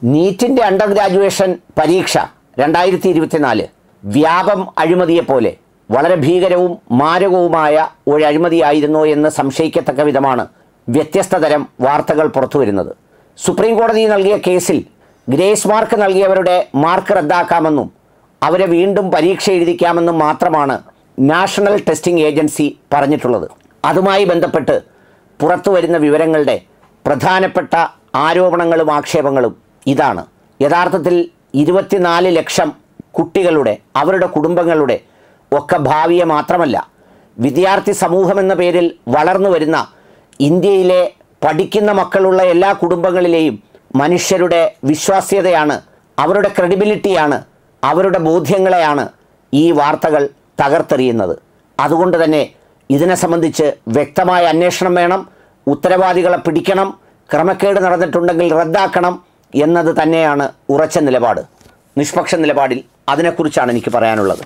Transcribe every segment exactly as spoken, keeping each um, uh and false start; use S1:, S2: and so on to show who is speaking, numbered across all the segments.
S1: നീറ്റിൻ്റെ under graduation പരീക്ഷ രണ്ടായിരത്തി ഇരുപത്തിനാല് വ്യാപം അഴിമതിയെപ്പോലെ വളരെ ഭീകരവും മാരകവുമായ ഒരു അഴിമതിയായിരുന്നോ എന്ന് സംശയിക്കത്തക്ക വിധമാണ് വ്യത്യസ്ത തരം വാർത്തകൾ പുറത്തു വരുന്നത്. സുപ്രീം കോടതി നൽകിയ കേസിൽ ഗ്രേസ് മാർക്ക് നൽകിയവരുടെ മാർക്ക് റദ്ദാക്കാമെന്നും അവരെ വീണ്ടും പരീക്ഷ എഴുതിക്കാമെന്നും മാത്രമാണ് നാഷണൽ ടെസ്റ്റിംഗ് ഏജൻസി പറഞ്ഞിട്ടുള്ളത്. അതുമായി ബന്ധപ്പെട്ട് പുറത്തു വരുന്ന വിവരങ്ങളുടെ പ്രധാനപ്പെട്ട ആരോപണങ്ങളും ആക്ഷേപങ്ങളും ഇതാണ്. യഥാർത്ഥത്തിൽ ഇരുപത്തിനാല് ലക്ഷം കുട്ടികളുടെ അവരുടെ കുടുംബങ്ങളുടെ ഒക്കെ ഭാവിയെ മാത്രമല്ല, വിദ്യാർത്ഥി സമൂഹം എന്ന പേരിൽ വളർന്നു വരുന്ന ഇന്ത്യയിലെ പഠിക്കുന്ന മക്കളുള്ള എല്ലാ കുടുംബങ്ങളിലെയും മനുഷ്യരുടെ വിശ്വാസ്യതയാണ്, അവരുടെ ക്രെഡിബിലിറ്റിയാണ്, അവരുടെ ബോധ്യങ്ങളെയാണ് ഈ വാർത്തകൾ തകർത്തെറിയുന്നത്. അതുകൊണ്ട് തന്നെ ഇതിനെ സംബന്ധിച്ച് വ്യക്തമായ അന്വേഷണം വേണം, ഉത്തരവാദികളെ പിടിക്കണം, ക്രമക്കേട് നടന്നിട്ടുണ്ടെങ്കിൽ റദ്ദാക്കണം എന്നത് തന്നെയാണ് ഉറച്ച നിലപാട്. നിഷ്പക്ഷ നിലപാടിൽ അതിനെക്കുറിച്ചാണ് എനിക്ക് പറയാനുള്ളത്.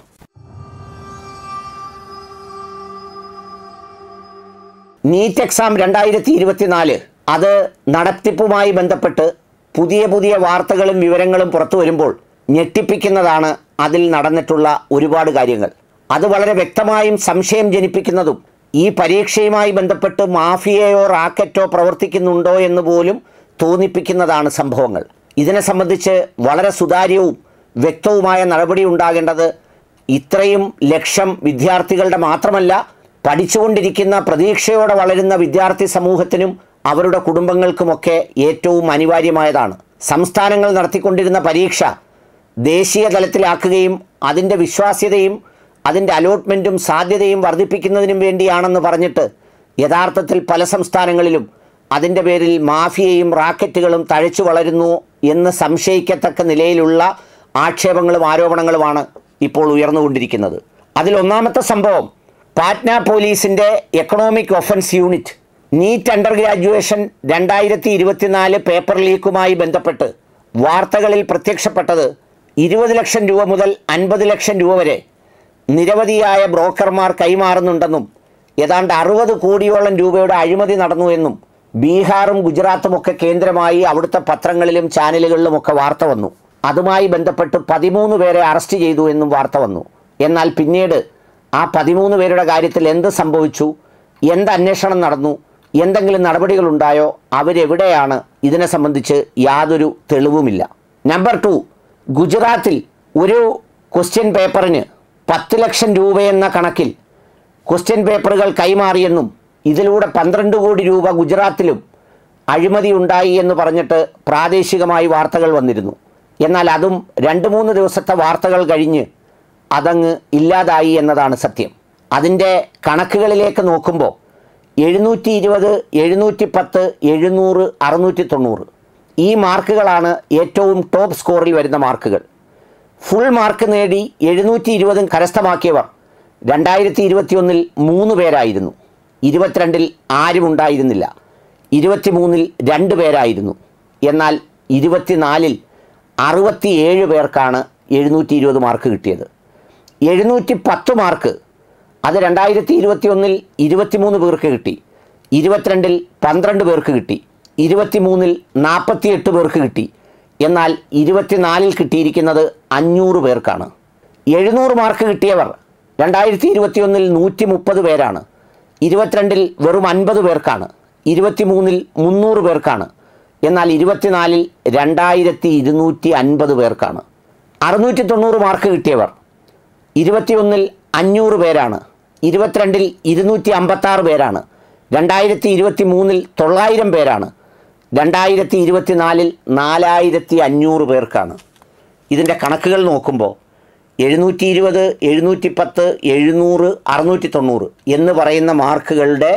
S1: നീറ്റ് എക്സാം രണ്ടായിരത്തി ഇരുപത്തിനാല് അത് നടത്തിപ്പുമായി ബന്ധപ്പെട്ട് പുതിയ പുതിയ വാർത്തകളും വിവരങ്ങളും പുറത്തു വരുമ്പോൾ ഞെട്ടിപ്പിക്കുന്നതാണ് അതിൽ നടന്നിട്ടുള്ള ഒരുപാട് കാര്യങ്ങൾ. അത് വളരെ വ്യക്തമായും സംശയം ജനിപ്പിക്കുന്നതും ഈ പരീക്ഷയുമായി ബന്ധപ്പെട്ട് മാഫിയയോ റാക്കറ്റോ പ്രവർത്തിക്കുന്നുണ്ടോ എന്ന് പോലും തോന്നിപ്പിക്കുന്നതാണ് സംഭവങ്ങൾ. ഇതിനെ സംബന്ധിച്ച് വളരെ സുതാര്യവും വ്യക്തവുമായ നടപടി ഉണ്ടാകേണ്ടത് ഇത്രയും ലക്ഷം വിദ്യാർത്ഥികളുടെ മാത്രമല്ല, പഠിച്ചുകൊണ്ടിരിക്കുന്ന പ്രതീക്ഷയോടെ വളരുന്ന വിദ്യാർത്ഥി സമൂഹത്തിനും അവരുടെ കുടുംബങ്ങൾക്കുമൊക്കെ ഏറ്റവും അനിവാര്യമായതാണ്. സംസ്ഥാനങ്ങൾ നടത്തിക്കൊണ്ടിരുന്ന പരീക്ഷ ദേശീയ തലത്തിലാക്കുകയും അതിൻ്റെ വിശ്വാസ്യതയും അതിൻ്റെ അലോട്ട്മെൻറ്റും സാധ്യതയും വർദ്ധിപ്പിക്കുന്നതിനും വേണ്ടിയാണെന്ന് പറഞ്ഞിട്ട് യഥാർത്ഥത്തിൽ പല സംസ്ഥാനങ്ങളിലും അതിൻ്റെ പേരിൽ മാഫിയയും റാക്കറ്റുകളും തഴച്ചു വളരുന്നു എന്ന് സംശയിക്കത്തക്ക നിലയിലുള്ള ആക്ഷേപങ്ങളും ആരോപണങ്ങളുമാണ് ഇപ്പോൾ ഉയർന്നുകൊണ്ടിരിക്കുന്നത്. അതിലൊന്നാമത്തെ സംഭവം, പാറ്റ്ന പോലീസിൻ്റെ economic offence unit NEET under graduation രണ്ടായിരത്തി ഇരുപത്തിനാല് പേപ്പർ ലീക്കുമായി ബന്ധപ്പെട്ട് വാർത്തകളിൽ പ്രത്യക്ഷപ്പെട്ടത് ഇരുപത് ലക്ഷം രൂപ മുതൽ അൻപത് ലക്ഷം രൂപ വരെ നിരവധിയായ ബ്രോക്കർമാർ കൈമാറുന്നുണ്ടെന്നും ഏതാണ്ട് അറുപത് കോടിയോളം രൂപയുടെ അഴിമതി നടന്നു എന്നും ബീഹാറും ഗുജറാത്തുമൊക്കെ കേന്ദ്രമായി അവിടുത്തെ പത്രങ്ങളിലും ചാനലുകളിലുമൊക്കെ വാർത്ത വന്നു. അതുമായി ബന്ധപ്പെട്ട് പതിമൂന്ന് പേരെ അറസ്റ്റ് ചെയ്തു എന്നും വാർത്ത വന്നു. എന്നാൽ പിന്നീട് ആ പതിമൂന്ന് പേരുടെ കാര്യത്തിൽ എന്ത് സംഭവിച്ചു, എന്ത് അന്വേഷണം നടന്നു, എന്തെങ്കിലും നടപടികളുണ്ടായോ, അവരെവിടെയാണ്, ഇതിനെ സംബന്ധിച്ച് യാതൊരു തെളിവുമില്ല. നമ്പർ ടു, ഗുജറാത്തിൽ ഒരു ക്വസ്റ്റ്യൻ പേപ്പറിന് പത്ത് ലക്ഷം രൂപയെന്ന കണക്കിൽ ക്വസ്റ്റ്യൻ പേപ്പറുകൾ കൈമാറിയെന്നും ഇതിലൂടെ പന്ത്രണ്ട് കോടി രൂപ ഗുജറാത്തിലും അഴിമതി ഉണ്ടായി എന്ന് പറഞ്ഞിട്ട് പ്രാദേശികമായി വാർത്തകൾ വന്നിരുന്നു. എന്നാൽ അതും രണ്ട് മൂന്ന് ദിവസത്തെ വാർത്തകൾ കഴിഞ്ഞ് അതങ്ങ് ഇല്ലാതായി എന്നതാണ് സത്യം. അതിൻ്റെ കണക്കുകളിലേക്ക് നോക്കുമ്പോൾ എഴുന്നൂറ്റി ഇരുപത് എഴുന്നൂറ്റി പത്ത് എഴുന്നൂറ് അറുന്നൂറ്റി തൊണ്ണൂറ് ഈ മാർക്കുകളാണ് ഏറ്റവും ടോപ്പ് സ്കോറിൽ വരുന്ന മാർക്കുകൾ. ഫുൾ മാർക്ക് നേടി എഴുന്നൂറ്റി ഇരുപതും കരസ്ഥമാക്കിയവർ രണ്ടായിരത്തി ഇരുപത്തി ഒന്നിൽ മൂന്ന് പേരായിരുന്നു, ഇരുപത്തിരണ്ടിൽ ആരും ഉണ്ടായിരുന്നില്ല, ഇരുപത്തി മൂന്നിൽ രണ്ട് പേരായിരുന്നു. എന്നാൽ ഇരുപത്തിനാലിൽ അറുപത്തിയേഴ് പേർക്കാണ് എഴുന്നൂറ്റി ഇരുപത് മാർക്ക് കിട്ടിയത്. എഴുന്നൂറ്റി പത്ത് മാർക്ക് അത് രണ്ടായിരത്തി ഇരുപത്തി ഒന്നിൽ ഇരുപത്തിമൂന്ന് പേർക്ക് കിട്ടി, ഇരുപത്തിരണ്ടിൽ പന്ത്രണ്ട് പേർക്ക് കിട്ടി, ഇരുപത്തി മൂന്നിൽ നാൽപ്പത്തിയെട്ട് പേർക്ക് കിട്ടി. എന്നാൽ ഇരുപത്തിനാലിൽ കിട്ടിയിരിക്കുന്നത് അഞ്ഞൂറ് പേർക്കാണ്. എഴുന്നൂറ് മാർക്ക് കിട്ടിയവർ രണ്ടായിരത്തി ഇരുപത്തി ഒന്നിൽ നൂറ്റി മുപ്പത് പേരാണ്, ഇരുപത്തിരണ്ടിൽ വെറും അൻപത് പേർക്കാണ്, ഇരുപത്തി മൂന്നിൽ മുന്നൂറ് പേർക്കാണ്. എന്നാൽ ഇരുപത്തിനാലിൽ രണ്ടായിരത്തി ഇരുന്നൂറ്റി അൻപത് പേർക്കാണ്. അറുന്നൂറ്റി തൊണ്ണൂറ് മാർക്ക് കിട്ടിയവർ ഇരുപത്തിയൊന്നിൽ അഞ്ഞൂറ് പേരാണ്, ഇരുപത്തിരണ്ടിൽ ഇരുന്നൂറ്റി അമ്പത്താറ് പേരാണ്, രണ്ടായിരത്തി ഇരുപത്തി മൂന്നിൽ തൊള്ളായിരം പേരാണ്, രണ്ടായിരത്തി ഇരുപത്തിനാലിൽ നാലായിരത്തി അഞ്ഞൂറ് പേർക്കാണ്. ഇതിൻ്റെ കണക്കുകൾ നോക്കുമ്പോൾ എഴുന്നൂറ്റി ഇരുപത് എഴുന്നൂറ്റി പത്ത് എഴുന്നൂറ് അറുന്നൂറ്റി തൊണ്ണൂറ് എന്ന് പറയുന്ന മാർക്കുകളുടെ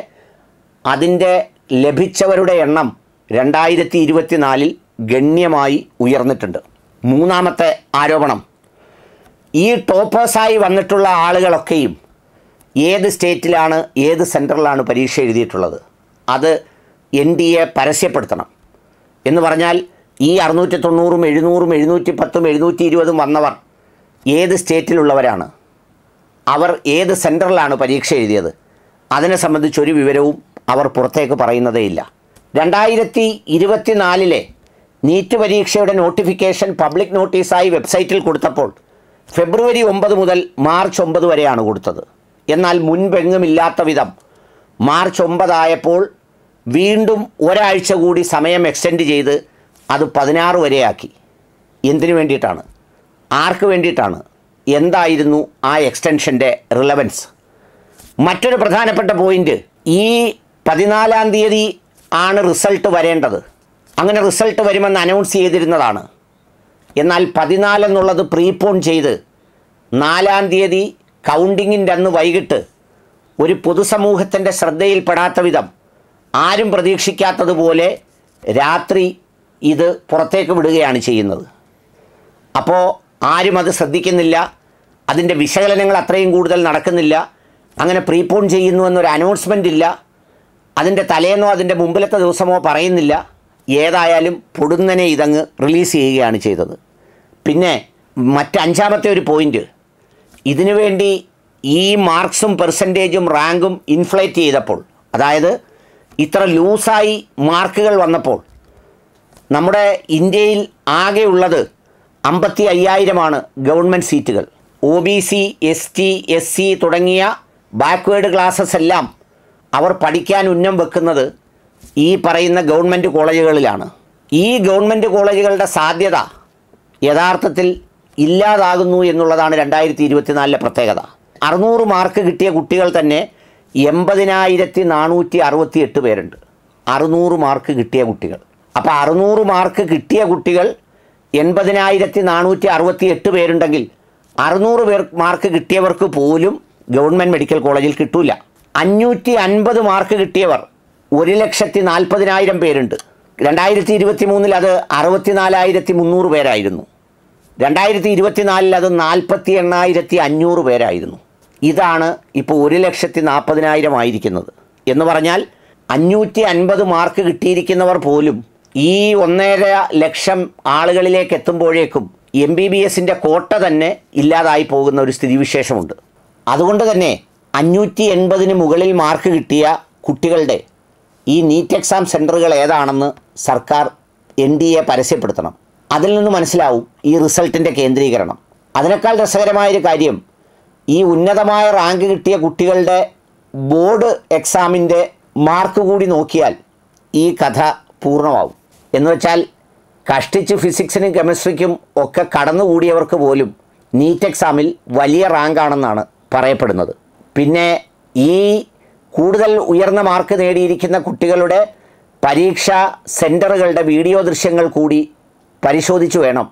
S1: അതിൻ്റെ ലഭിച്ചവരുടെ എണ്ണം രണ്ടായിരത്തി ഇരുപത്തിനാലിൽ ഗണ്യമായി ഉയർന്നിട്ടുണ്ട്. മൂന്നാമത്തെ ആരോപണം, ഈ ടോപ്പേഴ്സായി വന്നിട്ടുള്ള ആളുകളൊക്കെയും ഏത് സ്റ്റേറ്റിലാണ് ഏത് സെൻറ്ററിലാണ് പരീക്ഷ എഴുതിയിട്ടുള്ളത് അത് എൻ ഡി എ പരസ്യപ്പെടുത്തണം. എന്ന് പറഞ്ഞാൽ ഈ അറുന്നൂറ്റി തൊണ്ണൂറും എഴുന്നൂറും എഴുന്നൂറ്റി പത്തും എഴുന്നൂറ്റി ഇരുപതും വന്നവർ ഏത് സ്റ്റേറ്റിലുള്ളവരാണ്, അവർ ഏത് സെൻറ്ററിലാണ് പരീക്ഷ എഴുതിയത്, അതിനെ സംബന്ധിച്ചൊരു വിവരവും അവർ പുറത്തേക്ക് പറയുന്നതേയില്ല. രണ്ടായിരത്തി ഇരുപത്തിനാലിലെ നീറ്റ് പരീക്ഷയുടെ നോട്ടിഫിക്കേഷൻ പബ്ലിക് നോട്ടീസായി വെബ്സൈറ്റിൽ കൊടുത്തപ്പോൾ ഫെബ്രുവരി ഒമ്പത് മുതൽ മാർച്ച് ഒമ്പത് വരെയാണ് കൊടുത്തത്. എന്നാൽ മുൻപെങ്ങുമില്ലാത്ത വിധം മാർച്ച് ഒമ്പതായപ്പോൾ വീണ്ടും ഒരാഴ്ച കൂടി സമയം എക്സ്റ്റെൻഡ് ചെയ്ത് അത് പതിനാറ് വരെയാക്കി. എന്തിനു വേണ്ടിയിട്ടാണ്? ആർക്ക് വേണ്ടിയിട്ടാണ്? എന്തായിരുന്നു ആ എക്സ്റ്റൻഷൻ്റെ റിലവൻസ്? മറ്റൊരു പ്രധാനപ്പെട്ട പോയിൻ്റ്, ഈ പതിനാലാം തീയതി ആണ് റിസൾട്ട് വരേണ്ടത്. അങ്ങനെ റിസൾട്ട് വരുമെന്ന് അനൗൺസ് ചെയ്തിരുന്നതാണ്. എന്നാൽ പതിനാലെന്നുള്ളത് പ്രീപോൺ ചെയ്ത് നാലാം തീയതി കൗണ്ടിങ്ങിൻ്റെ അന്ന് വൈകിട്ട് ഒരു പൊതുസമൂഹത്തിൻ്റെ ശ്രദ്ധയിൽപ്പെടാത്ത വിധം ആരും പ്രതീക്ഷിക്കാത്തതുപോലെ രാത്രി ഇത് പുറത്തേക്ക് വിടുകയാണ് ചെയ്യുന്നത്. അപ്പോൾ ആരും അത് ശ്രദ്ധിക്കുന്നില്ല, അതിൻ്റെ വിശകലനങ്ങൾ അത്രയും കൂടുതൽ നടക്കുന്നില്ല. അങ്ങനെ പ്രീപോൺ ചെയ്യുന്നു എന്നൊരു അനൗൺസ്മെൻ്റ് ഇല്ല, അതിൻ്റെ തലേന്നോ അതിൻ്റെ മുമ്പിലത്തെ ദിവസമോ പറയുന്നില്ല. ഏതായാലും പൊടുന്നനെ ഇതങ്ങ് റിലീസ് ചെയ്യുകയാണ് ചെയ്തത്. പിന്നെ മറ്റഞ്ചാമത്തെ ഒരു പോയിൻ്റ്, ഇതിനു വേണ്ടി ഈ മാർക്സും പെർസെൻറ്റേജും റാങ്കും ഇൻഫ്ലേറ്റ് ചെയ്തപ്പോൾ, അതായത് ഇത്ര ലൂസായി മാർക്കുകൾ വന്നപ്പോൾ, നമ്മുടെ ഇന്ത്യയിൽ ആകെയുള്ളത് അമ്പത്തി അയ്യായിരമാണ് ഗവൺമെൻറ് സീറ്റുകൾ. O B C, S T, S C തുടങ്ങിയ ബാക്ക്വേർഡ് ക്ലാസ്സസ് എല്ലാം അവർ പഠിക്കാൻ ഉന്നം വെക്കുന്നത് ഈ പറയുന്ന ഗവൺമെൻറ് കോളേജുകളിലാണ്. ഈ ഗവൺമെൻറ് കോളേജുകളുടെ സാധ്യത യഥാർത്ഥത്തിൽ ഇല്ലാതാകുന്നു എന്നുള്ളതാണ് രണ്ടായിരത്തി ഇരുപത്തിനാലിലെ പ്രത്യേകത. അറുന്നൂറ് മാർക്ക് കിട്ടിയ കുട്ടികൾ തന്നെ എൺപതിനായിരത്തി നാനൂറ്റി അറുപത്തി എട്ട് പേരുണ്ട്. അറുന്നൂറ് മാർക്ക് കിട്ടിയ കുട്ടികൾ. അപ്പോൾ അറുന്നൂറ് മാർക്ക് കിട്ടിയ കുട്ടികൾ എൺപതിനായിരത്തി നാനൂറ്റി അറുപത്തി എട്ട് പേരുണ്ടെങ്കിൽ അറുന്നൂറ് പേർ മാർക്ക് കിട്ടിയവർക്ക് പോലും ഗവൺമെൻറ് മെഡിക്കൽ കോളേജിൽ കിട്ടൂല. അഞ്ഞൂറ്റി അൻപത് മാർക്ക് കിട്ടിയവർ ഒരു ലക്ഷത്തി നാൽപ്പതിനായിരം പേരുണ്ട്. രണ്ടായിരത്തി ഇരുപത്തി മൂന്നിൽ അത് അറുപത്തി നാലായിരത്തി മുന്നൂറ് പേരായിരുന്നു. രണ്ടായിരത്തി ഇരുപത്തിനാലിൽ അത് നാൽപ്പത്തി എണ്ണായിരത്തി അഞ്ഞൂറ് പേരായിരുന്നു. ഇതാണ് ഇപ്പോൾ ഒരു ലക്ഷത്തി നാൽപ്പതിനായിരം ആയിരിക്കുന്നത്. എന്ന് പറഞ്ഞാൽ അഞ്ഞൂറ്റി അൻപത് മാർക്ക് കിട്ടിയിരിക്കുന്നവർ പോലും ഈ ഒന്നര ലക്ഷം ആളുകളിലേക്ക് എത്തുമ്പോഴേക്കും എം ബി ബി എസിൻ്റെ കോട്ട തന്നെ ഇല്ലാതായി പോകുന്ന ഒരു സ്ഥിതിവിശേഷമുണ്ട്. അതുകൊണ്ട് തന്നെ അഞ്ഞൂറ്റി എൺപതിന് മുകളിൽ മാർക്ക് കിട്ടിയ കുട്ടികളുടെ ഈ നീറ്റ് എക്സാം സെൻറ്ററുകൾ ഏതാണെന്ന് സർക്കാർ എൻ ഡി എ പരസ്യപ്പെടുത്തണം. അതിൽ നിന്ന് മനസ്സിലാവും ഈ റിസൾട്ടിൻ്റെ കേന്ദ്രീകരണം. അതിനേക്കാൾ രസകരമായൊരു കാര്യം, ഈ ഉന്നതമായ റാങ്ക് കിട്ടിയ കുട്ടികളുടെ ബോർഡ് എക്സാമിൻ്റെ മാർക്ക് കൂടി നോക്കിയാൽ ഈ കഥ പൂർണ്ണമാവും. എന്ന് വെച്ചാൽ കഷ്ടിച്ച് ഫിസിക്സിനും കെമിസ്ട്രിക്കും ഒക്കെ കടന്നുകൂടിയവർക്ക് പോലും നീറ്റ് എക്സാമിൽ വലിയ റാങ്കാണെന്നാണ് പറയപ്പെടുന്നത്. പിന്നെ ഈ കൂടുതൽ ഉയർന്ന മാർക്ക് നേടിയിരിക്കുന്ന കുട്ടികളുടെ പരീക്ഷാ സെൻറ്ററുകളുടെ വീഡിയോ ദൃശ്യങ്ങൾ കൂടി പരിശോധിച്ചു വേണം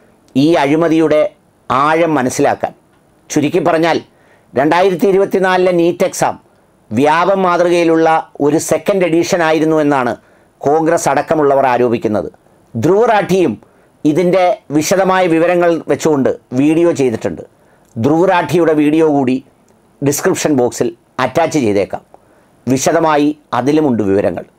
S1: ഈ അഴിമതിയുടെ ആഴം മനസ്സിലാക്കാൻ. ചുരുക്കി പറഞ്ഞാൽ രണ്ടായിരത്തി ഇരുപത്തിനാലിലെ നീറ്റ് എക്സാം വ്യാപം മാതൃകയിലുള്ള ഒരു സെക്കൻഡ് എഡിഷൻ ആയിരുന്നു എന്നാണ് കോൺഗ്രസ് അടക്കമുള്ളവർ ആരോപിക്കുന്നത്. ധ്രുവ് റാഠിയും ഇതിൻ്റെ വിശദമായ വിവരങ്ങൾ വെച്ചുകൊണ്ട് വീഡിയോ ചെയ്തിട്ടുണ്ട്. ധ്രുവ് റാഠിയുടെ വീഡിയോ കൂടി ഡിസ്ക്രിപ്ഷൻ ബോക്സിൽ അറ്റാച്ച് ചെയ്തേക്കാം. വിശദമായി അതിലുമുണ്ട് വിവരങ്ങൾ.